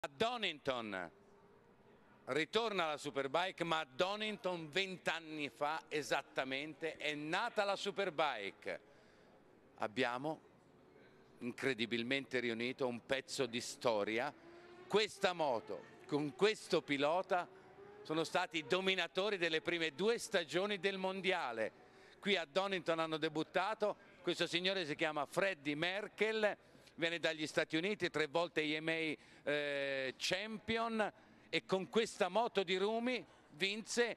A Donington ritorna la Superbike, ma a Donington 20 anni fa esattamente è nata la Superbike. Abbiamo incredibilmente riunito un pezzo di storia. Questa moto con questo pilota sono stati i dominatori delle prime 2 stagioni del mondiale. Qui a Donington hanno debuttato, questo signore si chiama Freddie Merkel, viene dagli Stati Uniti, 3 volte EMA champion, e con questa moto di Rumi vinse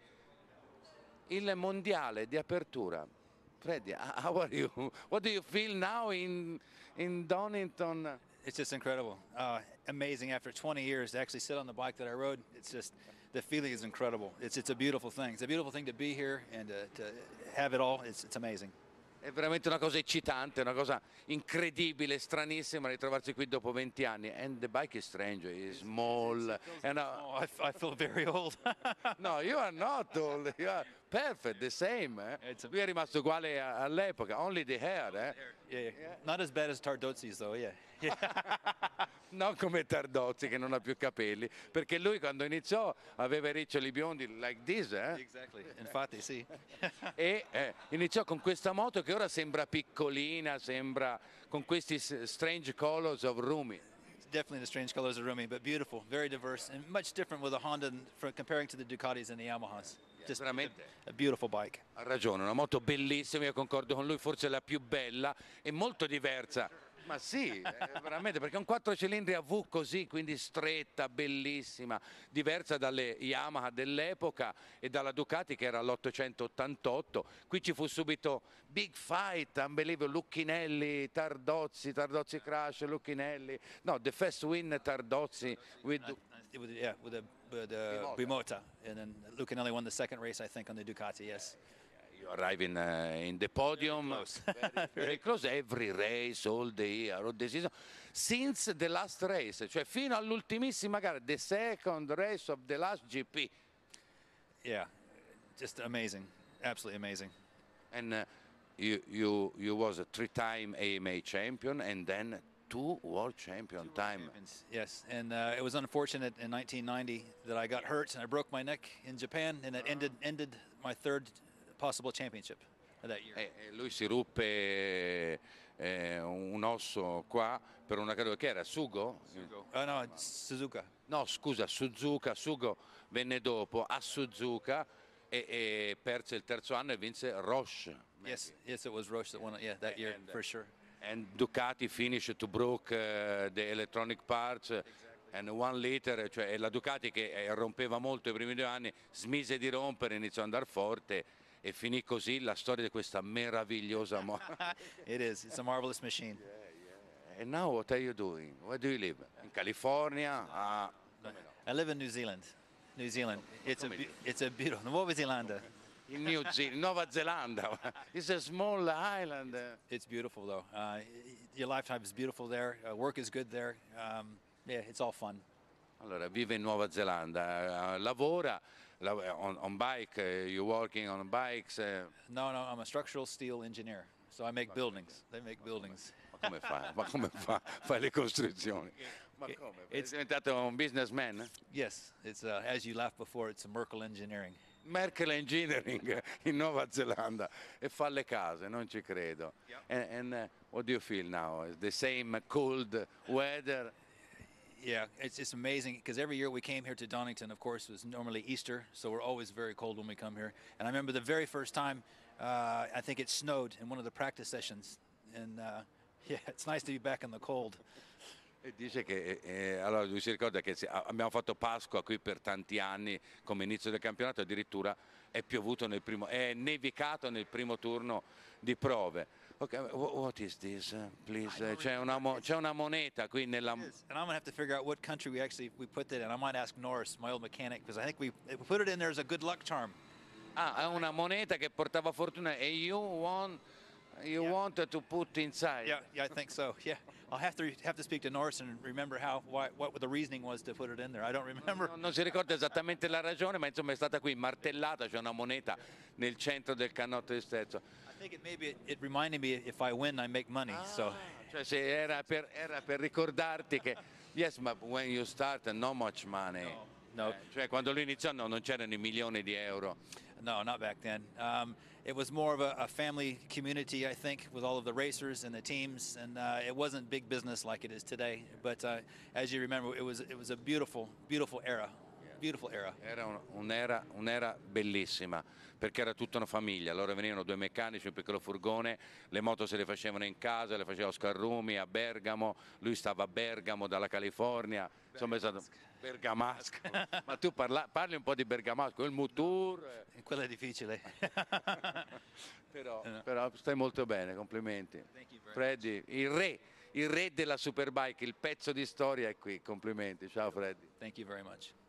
il mondiale di apertura. Freddie, how are you? What do you feel now in Donington? It's just incredible, amazing. After 20 years to actually sit on the bike that I rode, it's just, the feeling is incredible. It's a beautiful thing. It's a beautiful thing to be here and to have it all. It's amazing. È veramente una cosa eccitante, una cosa incredibile, stranissima ritrovarsi qui dopo 20 anni. And the bike is strange, it's small. And, I feel very old. no, you are not old, you are perfect, the same. Lui è rimasto uguale all'epoca, only the hair. Yeah. Not as bad as Tardozzi's though, yeah. Non come Tardozzi che non ha più capelli, perché lui quando iniziò aveva i riccioli biondi like this. Exactly, infatti sì. E iniziò con questa moto che ora sembra piccolina, sembra con questi strange colors of Rumi. Definitely the strange colors of Rumi, but beautiful, very diverse, and much different with the Honda comparing to the Ducatis and the Yamahas. Just veramente a beautiful bike. Ha ragione, una moto bellissima, io concordo con lui, forse la più bella e molto diversa. Ma sì, veramente, perché è un 4 cilindri a V così, quindi stretta, bellissima, diversa dalle Yamaha dell'epoca e dalla Ducati che era l'888. Qui ci fu subito big fight, unbelievable, Lucchinelli, Tardozzi Crash, Lucchinelli, no, the first win Tardozzi with Bimota, and then Lucanelli won the second race, I think, on the Ducati. Yes. You arrive in the podium, very close. very close, every race, all the year, all the season, since the last race, cioè fino all'ultimissima gara, the second race of the last GP. Yeah, just amazing, absolutely amazing. And you was a 3-time AMA champion and then 2 world champion time. Yes, and it was unfortunate in 1990 that I got hurt and I broke my neck in Japan, and it ended my 3rd possible championship of that year. Lui si ruppe un osso qua per una caduta che era Sugo? No, Suzuka. No, scusa, Suzuka. Sugo venne dopo a Suzuka e perse il 3° anno e vinse Roche. Yes, it was Roche that won it, that year, for sure. And Ducati finished to broke the electronic parts. Exactly. And 1 liter, cioè la Ducati che rompeva molto i primi 2 anni, smise di rompere, iniziò ad andare forte e finì così la storia di questa meravigliosa moto. It's a marvelous machine. Yeah. And now what are you doing? Where do you live? In California? I live in New Zealand. It's a beautiful, Nuova Zelanda. In Nuova Zelanda. It's a small island. It's beautiful though. Your lifetime is beautiful there. Work is good there. Yeah, it's all fun. Allora, vive in Nuova Zelanda, lavora on bike, you working on bikes? No, I'm a structural steel engineer. So I make buildings. They make buildings. Ma come fa? Fai le costruzioni? Ma come? È diventato un businessman? Yes, it's as you laughed before, it's a Merkel Engineering. Merkel Engineering in Nuova Zelanda e fa le case, non ci credo. Yep. And what do you feel now? The same cold weather? Yeah, it's amazing because every year we came here to Donington, of course, it was normally Easter, so we're always very cold when we come here. And I remember the very first time, I think it snowed in one of the practice sessions. And yeah, it's nice to be back in the cold. E dice che allora lui si ricorda che abbiamo fatto Pasqua qui per tanti anni come inizio del campionato, addirittura è piovuto è nevicato nel primo turno di prove. Okay, what is this? Please, c'è una moneta qui nella. And I'm gonna have to figure out what country we put that in. I might ask Norris, my old mechanic, because I think we put it in there as a good luck charm. È una moneta che portava fortuna e you wanted to put inside. Yeah, I think so. Yeah, I'll have to speak to Norris and remember what the reasoning was to put it in there. I don't remember. Non si ricorda esattamente la ragione, ma insomma è stata qui martellata, c'è una moneta nel centro del cannotto di sterzo. I think it reminded me if I win I make money. So cioè se era per ricordarti che Yes, but when you start, not much money. No. Cioè, quando lui iniziò non c'erano i milioni di euro. No, not back then. It was more of a family community, I think, with all of the racers and the teams, and it wasn't big business like it is today. But as you remember, it was a beautiful, beautiful era. Beautiful era. Era un'era bellissima, perché era tutta una famiglia. Allora venivano due meccanici, un piccolo furgone, le moto se le facevano in casa, le faceva Oscar Rumi a Bergamo, lui stava a Bergamo dalla California, insomma è stato bergamasco. Ma tu parli un po' di bergamasco, il Mutur. Quello è difficile. però stai molto bene, complimenti. Freddy, il re della Superbike, il pezzo di storia è qui, complimenti. Ciao Freddy. Thank you very much.